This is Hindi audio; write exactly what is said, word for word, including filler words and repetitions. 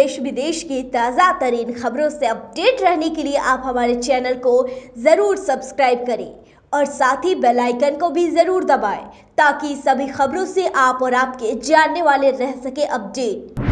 देश विदेश की ताज़ा तरीन खबरों से अपडेट रहने के लिए आप हमारे चैनल को ज़रूर सब्सक्राइब करें और साथ ही बेल आइकन को भी ज़रूर दबाएं ताकि सभी खबरों से आप और आपके जानने वाले रह सके अपडेट।